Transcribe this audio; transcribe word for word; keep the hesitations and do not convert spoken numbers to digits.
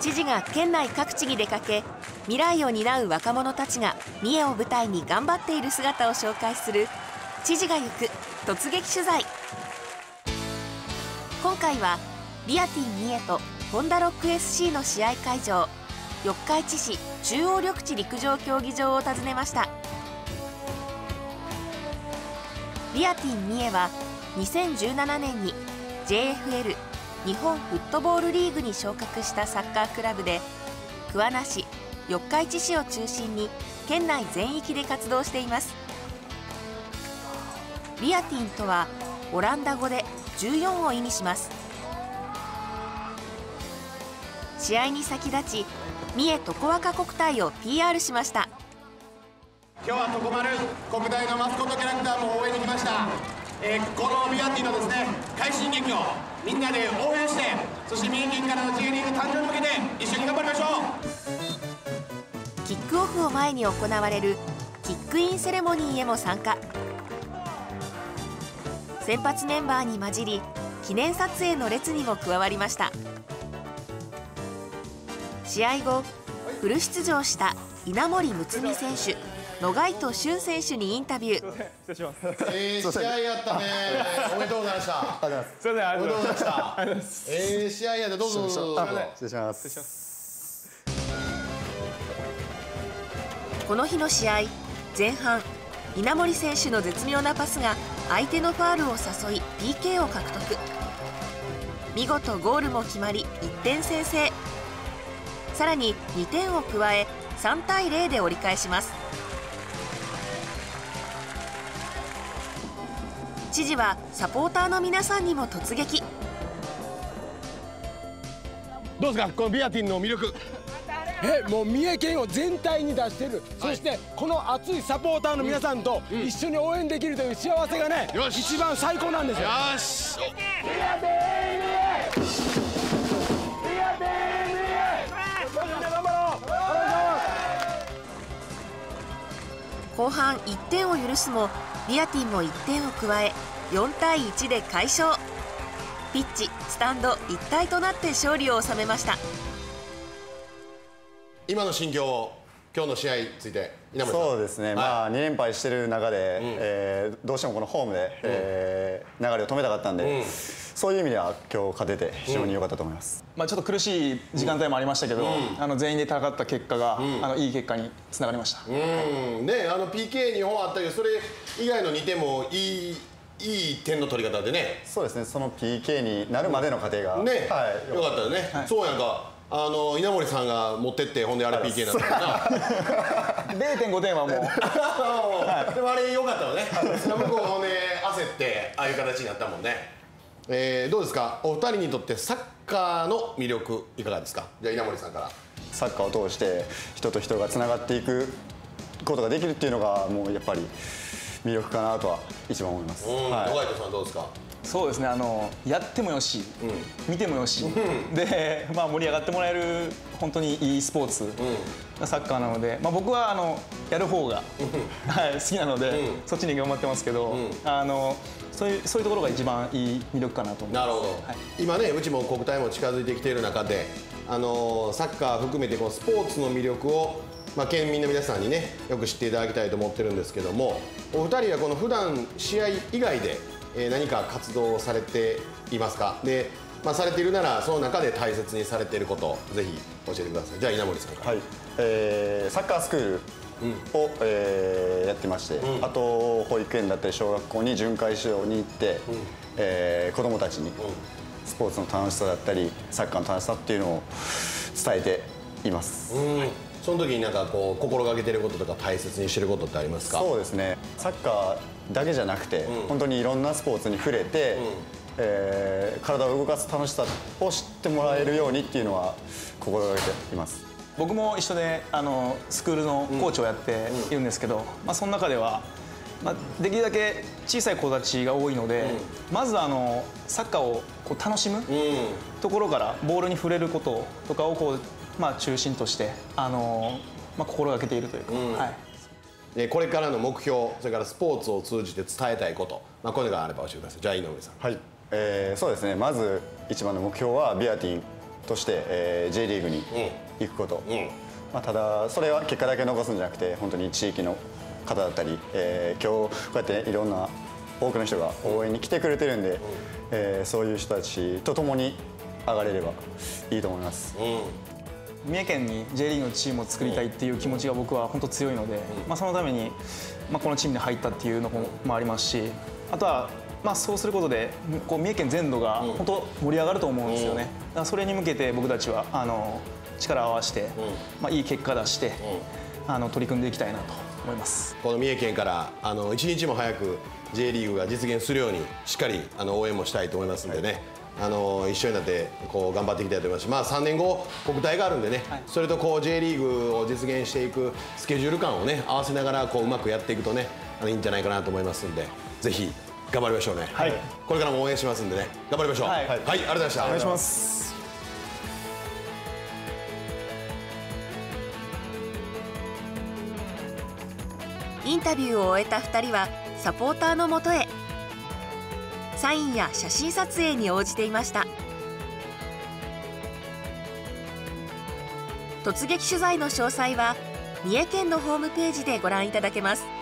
知事が県内各地に出かけ、未来を担う若者たちが三重を舞台に頑張っている姿を紹介する知事が行く突撃取材。今回はビアティン三重とホンダロック エスシー の試合会場、四日市市中央緑地陸上競技場を訪ねました。ビアティン三重はにせんじゅうななねんに ジェイエフエル 日本フットボールリーグに昇格したサッカークラブで、桑名市、四日市市を中心に県内全域で活動しています。ビアティンとはオランダ語でじゅうよんを意味します。試合に先立ち、三重とこわか国体を ピーアール しました。 今日はとこまる国体のマスコットキャラクターも応援に来ました。えー、このビアティンのですね快進撃をみんなで応援して、そして三重県からの J リーグ誕生に向けて一緒に頑張りましょう。 キックオフを前に行われるキックインセレモニーへも参加。先発メンバーに混じり、記念撮影の列にも加わりました。試合後、フル出場した稲森睦美選手、野貝斗俊選手にインタビュー。 えー、試合やったね。おめでとうございました。おめでとうございました。えー、試合やったどうぞどうぞ。 失礼します。 この日の試合、前半、稲森選手の絶妙なパスが相手のファールを誘い ピーケー を獲得。見事ゴールも決まりいってん先制。さらににてんを加えさんたいゼロで折り返します。知事はサポーターの皆さんにも突撃。 どうですかこのビアティンの魅力。 えもう三重県を全体に出してる、はい、そしてこの熱いサポーターの皆さんと一緒に応援できるという幸せがね、うん、一番最高なんですよ。 よし後半いってんを許すも、ビアティンもいってんを加えよんたいいちで快勝。ピッチ、スタンド一体となって勝利を収めました。 今の心境を、今日の試合について稲森さん。 そうですね、はい、まあに連敗してる中で、うん、えー、どうしてもこのホームで、うん、えー、流れを止めたかったんで、うん、そういう意味では今日勝てて非常に良かったと思います。 うん、まあちょっと苦しい時間帯もありましたけど、うん、あの全員で戦った結果が、うん、あのいい結果につながりました。 うん、ね、あの ピーケーにほんあったけど、それ以外のにてんもいいいい点の取り方でね。 そうですね、その ピーケー になるまでの過程が、 ね、 はい、 よかったよね。はい、そうやんか。あの稲森さんが持ってってほんであれ ピーケー になったからな。 ゼロてんごてんはもうはい、でもあれ良かったわね。向こうがほんで焦ってああいう形になったもんね。えー、どうですかお二人にとってサッカーの魅力いかがですか。じゃあ稲森さんから。 サッカーを通して人と人がつながっていくことができるっていうのがもうやっぱり魅力かなとは一番思います。 野貝斗さんどうですか。 そうですね、あのやってもよし、うん、見てもよし、うん、で、まあ、盛り上がってもらえる本当にいいスポーツがサッカーなので、まあ、僕はあのやる方が、はい、好きなので、うん、そっちに頑張ってますけど、うん、あのそういうそういうところが一番いい魅力かなと思います。 なるほど、はい、今ねうちも国体も近づいてきている中で、あのサッカー含めてこのスポーツの魅力を、まあ、県民の皆さんにねよく知っていただきたいと思ってるんですけども、お二人はこの普段試合以外で何か活動をされていますか。で、まあ、されているならその中で大切にされていることをぜひ教えてください。じゃあ稲森さんから。 はい、えー、サッカースクールを、うん、えー、やってまして、うん、あと保育園だったり小学校に巡回指導に行って、うん、えー、子どもたちにスポーツの楽しさだったりサッカーの楽しさっていうのを伝えています。うん、はい、 その時になんかこう心がけてることとか大切にしてることってありますか。 そうですね、サッカーだけじゃなくて、うん、本当にいろんなスポーツに触れて、うん、えー、体を動かす楽しさを知ってもらえるようにっていうのは心がけています。 僕も一緒であのスクールのコーチをやっているんですけど、うん、まあ、その中では、まあ、できるだけ小さい子たちが多いので、うん、まずあのサッカーをこう楽しむところからボールに触れることとかをこう、まあ、中心としてあの、まあ、心がけているというか。うん、はい、 これからの目標、それからスポーツを通じて伝えたいこと、まあ、これがあれば教えてください。じゃあ井上さん。 はい、えー、そうですね、まず一番の目標はビアティンとして、えー、J リーグに行くこと、うんまあ、ただそれは結果だけ残すんじゃなくて本当に地域の方だったり、えー、今日こうやっていろんな多くの人が応援に来てくれてるんで、うんえー、そういう人たちと共に上がれればいいと思います。うん三重県に J リーグのチームを作りたいっていう気持ちが僕は本当強いので、まあ、そのために、まあ、このチームに入ったっていうのもありますし、あとは、まあ、そうすることでこう三重県全土が本当盛り上がると思うんですよね。だからそれに向けて僕たちはあの力を合わせて、まあ、いい結果出してあの取り組んでいきたいなと思います。 この三重県からあの一日も早く J リーグが実現するようにしっかりあの応援もしたいと思いますんでね、はいあの一緒になってこう頑張っていきたいと思いますし、まあ、さんねんご国体があるんでね、はい、それとこう J リーグを実現していくスケジュール感をね合わせながらこううまくやっていくとねあのいいんじゃないかなと思いますんでぜひ頑張りましょうね、はい、これからも応援しますんでね頑張りましょう。はい、はい、ありがとうございました。 お願いします。 インタビューを終えたふたりはサポーターのもとへ。サインや写真撮影に応じていました。突撃取材の詳細は三重県のホームページでご覧いただけます。